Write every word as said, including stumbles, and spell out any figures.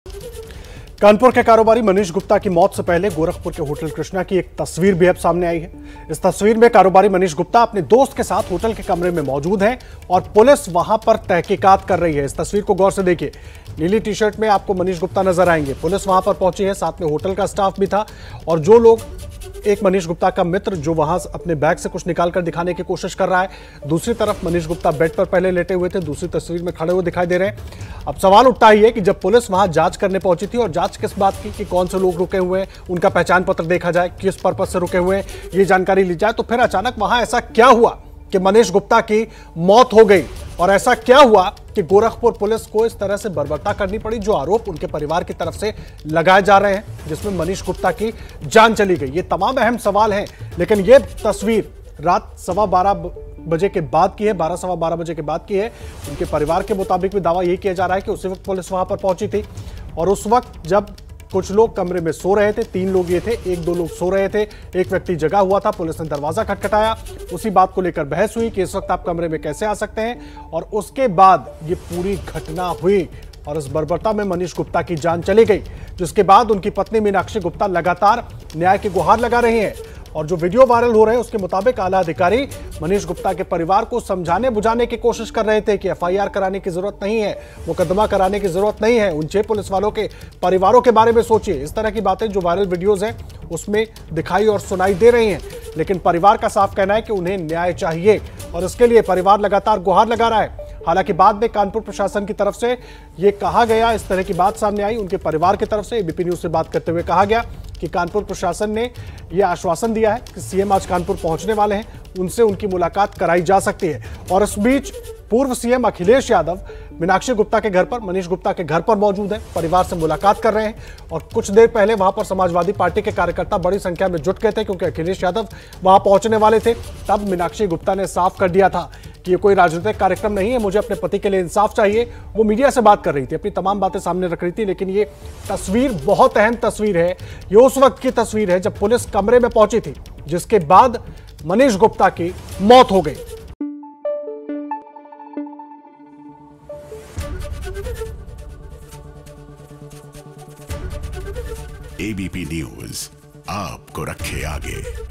कानपुर के कारोबारी मनीष गुप्ता की मौत से पहले गोरखपुर के होटल कृष्णा की एक तस्वीर भी अब सामने आई है। इस तस्वीर में कारोबारी मनीष गुप्ता अपने दोस्त के साथ होटल के कमरे में मौजूद है और पुलिस वहां पर तहकीकात कर रही है। इस तस्वीर को गौर से देखिए। नीली टी शर्ट में आपको मनीष गुप्ता नजर आएंगे। पुलिस वहां पर पहुंची है, साथ में होटल का स्टाफ भी था और जो लोग, एक मनीष गुप्ता का मित्र जो वहां अपने बैग से कुछ निकालकर दिखाने की कोशिश कर रहा है, दूसरी तरफ मनीष गुप्ता बेड पर पहले लेटे हुए थे, दूसरी तस्वीर में खड़े हुए दिखाई दे रहे हैं। अब सवाल उठता ही है कि जब पुलिस वहां जांच करने पहुंची थी, और जांच किस बात की कि कौन से लोग रुके हुए हैं, उनका पहचान पत्र देखा जाए, किस पर्पज से रुके हुए हैं, ये जानकारी ली जाए, तो फिर अचानक वहां ऐसा क्या हुआ कि मनीष गुप्ता की मौत हो गई। और ऐसा क्या हुआ कि गोरखपुर पुलिस को इस तरह से बर्बरता करनी पड़ी, जो आरोप उनके परिवार की तरफ से लगाए जा रहे हैं, जिसमें मनीष गुप्ता की जान चली गई। ये तमाम अहम सवाल हैं, लेकिन ये तस्वीर रात सवा बारह बजे के बाद की है, बारह सवा बारह बजे के बाद की है। उनके परिवार के मुताबिक भी दावा यही किया जा रहा है कि उसी वक्त पुलिस वहां पर पहुंची थी और उस वक्त जब कुछ लोग कमरे में सो रहे थे, तीन लोग ये थे, एक दो लोग सो रहे थे, एक व्यक्ति जगा हुआ था। पुलिस ने दरवाजा खटखटाया, उसी बात को लेकर बहस हुई कि इस वक्त आप कमरे में कैसे आ सकते हैं, और उसके बाद ये पूरी घटना हुई और इस बर्बरता में मनीष गुप्ता की जान चली गई, जिसके बाद उनकी पत्नी मीनाक्षी गुप्ता लगातार न्याय की गुहार लगा रही हैं। और जो वीडियो वायरल हो रहे हैं उसके मुताबिक आला अधिकारी मनीष गुप्ता के परिवार को समझाने बुझाने की कोशिश कर रहे थे कि एफ आई आर कराने की जरूरत नहीं है, मुकदमा कराने की जरूरत नहीं है, उन छह पुलिस वालों के परिवारों के बारे में सोचिए। इस तरह की बातें जो वायरल वीडियोस हैं उसमें दिखाई और सुनाई दे रही हैं, लेकिन परिवार का साफ कहना है कि उन्हें न्याय चाहिए और इसके लिए परिवार लगातार गुहार लगा रहा है। हालांकि बाद में कानपुर प्रशासन की तरफ से यह कहा गया, इस तरह की बात सामने आई उनके परिवार की तरफ से, एबीपी न्यूज से बात करते हुए कहा गया कि कानपुर प्रशासन ने यह आश्वासन दिया है कि सीएम आज कानपुर पहुंचने वाले हैं, उनसे उनकी मुलाकात कराई जा सकती है। और इस बीच पूर्व सीएम अखिलेश यादव मीनाक्षी गुप्ता के घर पर, मनीष गुप्ता के घर पर मौजूद हैं, परिवार से मुलाकात कर रहे हैं। और कुछ देर पहले वहां पर समाजवादी पार्टी के कार्यकर्ता बड़ी संख्या में जुट गए थे, क्योंकि अखिलेश यादव वहां पहुंचने वाले थे। तब मीनाक्षी गुप्ता ने साफ कर दिया था कि ये कोई राजनीतिक कार्यक्रम नहीं है, मुझे अपने पति के लिए इंसाफ चाहिए। वो मीडिया से बात कर रही थी, अपनी तमाम बातें सामने रख रही थी, लेकिन ये तस्वीर बहुत अहम तस्वीर है। ये उस वक्त की तस्वीर है जब पुलिस कमरे में पहुंची थी, जिसके बाद मनीष गुप्ता की मौत हो गई। एबीपी न्यूज आपको रखे आगे।